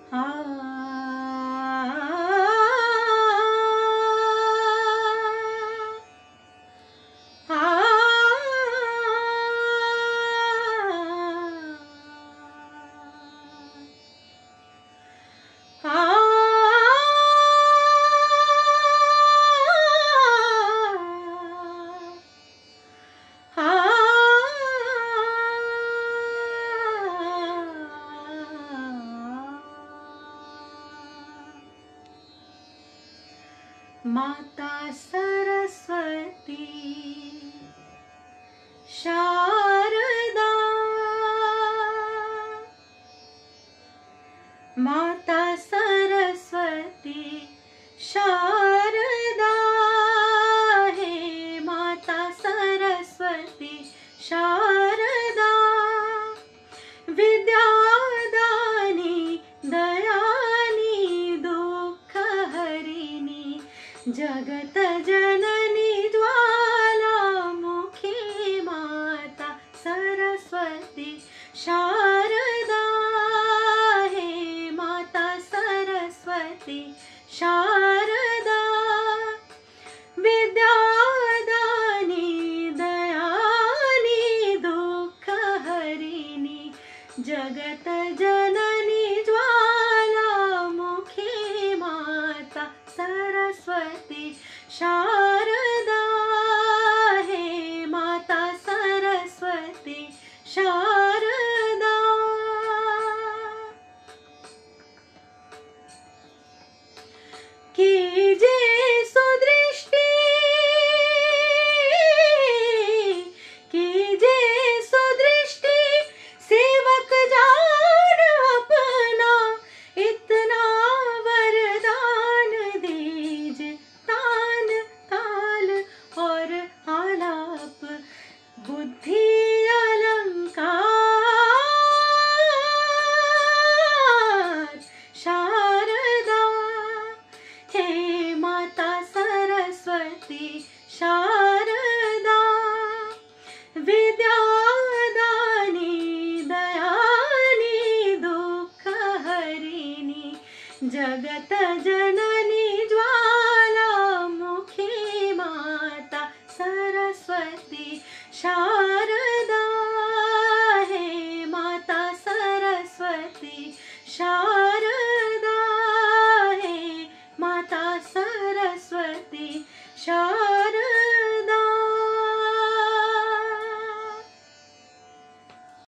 आ माता सरस्वती शारदा, माता सरस्वती शारदा, हे माता सरस्वती शारदा, विद्यादानी दयानी दुःखहरिणी जगत जननी ज्वालामुखी माता सरस्वती शारदा, हे माता सरस्वती शारदा, विद्यादानी दयानी दुःखहरिणी जगत जननी ज्वालामुखी माता सरस्वती शारदा, हे माता सरस्वती शारदा। कीजे सुदृष्टि, कीजे सुदृष्टि सेवक जान अपना, इतना वरदान दीजे तान ताल और आलाप बुद्धि अलंकार शारदा, हे माता सरस्वती शारदा, विद्यादानी दयानी दुःखहरिणी जगत